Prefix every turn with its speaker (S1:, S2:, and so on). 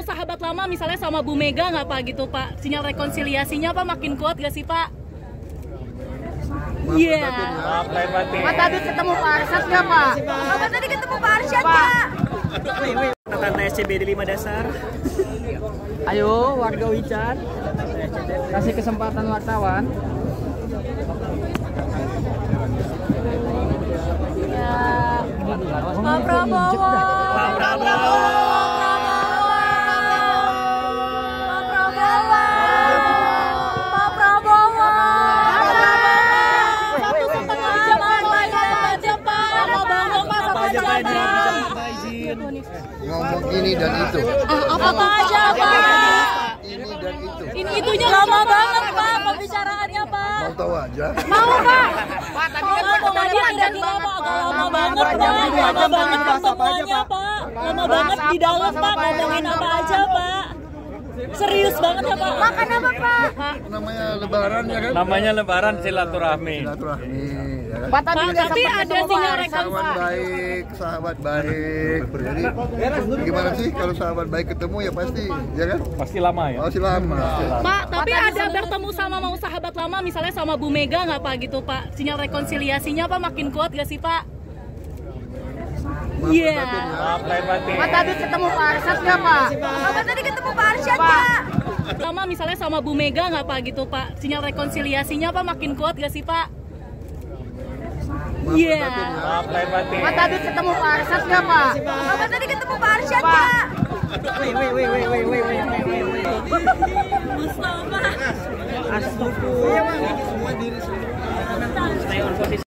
S1: sahabat lama misalnya sama Bu Mega nggak Pak gitu Pak? Sinyal rekonsiliasinya Pak makin kuat gak sih Pak? Iya.
S2: Pak tadi ketemu Pak Arsyad nggak Pak?
S3: Bapak tadi ketemu Pak Arsyad nggak?
S4: Tanda SCBD 5 dasar.
S2: Ayo warga Wican, kasih kesempatan wartawan.
S3: Pak Prabowo.
S4: Pak Prabowo.
S3: Pak Prabowo.
S1: Satu setengah jam aja Pak. Lama banget Pak, satu jam.
S5: Ngomong ini dan itu.
S1: Apa aja Pak?
S5: Ini dan itu.
S1: Ini itunya lama banget Pak pembicaraannya Pak.
S5: Mau tahu aja.
S1: Mau Pak? Pak tadi kira-kira Pak agak lama banget Pak. Lama banget pertemuannya Pak. Lama banget di dalam Pak ngomongin apa aja Pak. Serius banget ya Pak.
S3: Makan apa Pak?
S5: Namanya Lebaran ya kan?
S4: Namanya Lebaran silaturahmi.
S5: Silaturahmi. Ya kan?
S2: Pak tadi
S1: Pak, tapi ada sinyal
S5: Sahabat baik. Jadi gimana sih kalau sahabat baik ketemu ya pasti, ya kan?
S4: Pasti lama ya.
S5: Masih lama.
S1: Pak, tapi ada bertemu sama mau sahabat lama misalnya sama Bu Mega nggak Pak gitu Pak? Sinyal rekonsiliasinya Pak makin kuat gak sih Pak? Iya.
S2: Pak tadi ketemu Pak Arsyad nggak Pak?
S3: Bapak tadi ketemu Pak Arsyad nggak?
S1: Lama misalnya sama Bu Mega nggak Pak gitu Pak? Sinyal rekonsiliasinya Pak makin kuat gak sih Pak? Iya.
S2: Pak tadi ketemu Pak Arsyad nggak Pak?
S3: Bapak tadi ketemu Pak Arsyad nggak?
S1: Mustafa.
S4: Stay on posisi.